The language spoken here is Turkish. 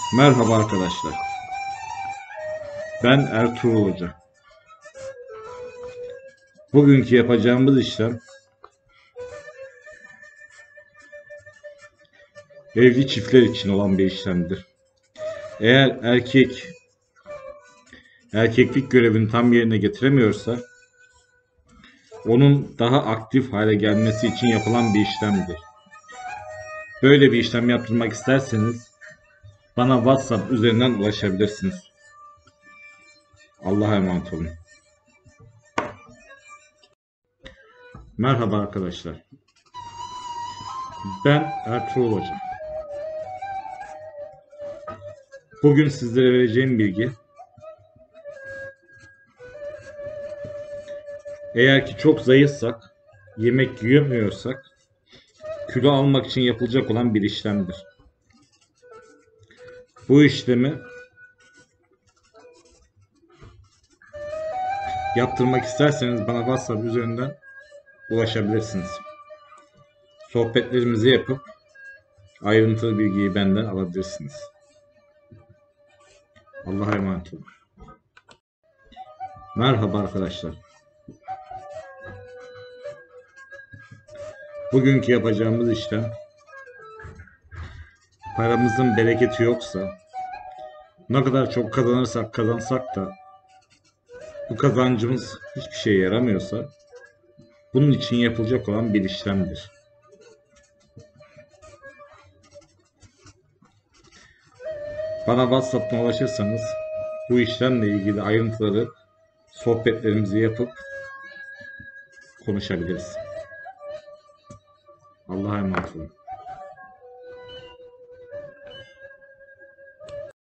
Merhaba arkadaşlar. Ben Ertuğrul Hoca. Bugünkü yapacağımız işlem evli çiftler için olan bir işlemdir. Eğer erkeklik görevini tam yerine getiremiyorsa onun daha aktif hale gelmesi için yapılan bir işlemdir. Böyle bir işlem yaptırmak isterseniz bana WhatsApp üzerinden ulaşabilirsiniz. Allah'a emanet olun. Merhaba arkadaşlar. Ben Ertuğrul Hoca. Bugün sizlere vereceğim bilgi, eğer ki çok zayıfsak, yemek yiyemiyorsak, kilo almak için yapılacak olan bir işlemdir. Bu işlemi yaptırmak isterseniz bana WhatsApp üzerinden ulaşabilirsiniz. Sohbetlerimizi yapıp ayrıntılı bilgiyi benden alabilirsiniz. Allah'a emanet olun. Merhaba arkadaşlar. Bugünkü yapacağımız işlem, paramızın bereketi yoksa, ne kadar çok kazansak da bu kazancımız hiçbir şeye yaramıyorsa, bunun için yapılacak olan bir işlemdir. Bana WhatsApp'tan ulaşırsanız bu işlemle ilgili ayrıntıları sohbetlerimizi yapıp konuşabiliriz. Allah'a emanet olun.